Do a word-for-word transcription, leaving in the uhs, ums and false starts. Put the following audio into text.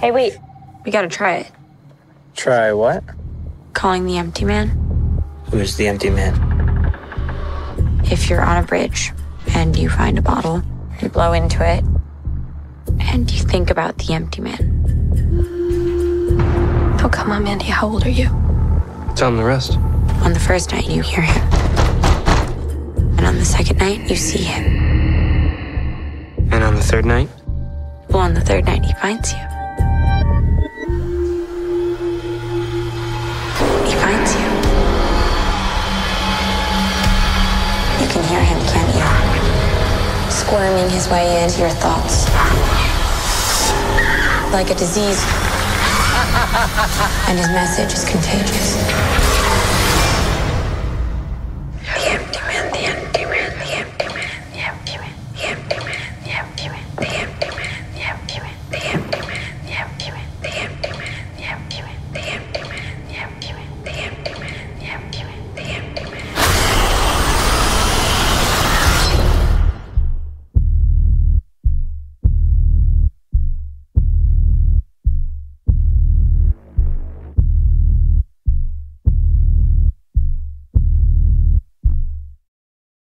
Hey, wait. We gotta try it. Try what? Calling the empty man. Who's the empty man? If you're on a bridge and you find a bottle, you blow into it, and you think about the empty man. Oh, come on, Mandy. How old are you? Tell him the rest. On the first night, you hear him. And on the second night, you see him. And on the third night? Well, on the third night, he finds you. He finds you. You can hear him, can't you? Squirming his way into your thoughts. Like a disease. And his message is contagious.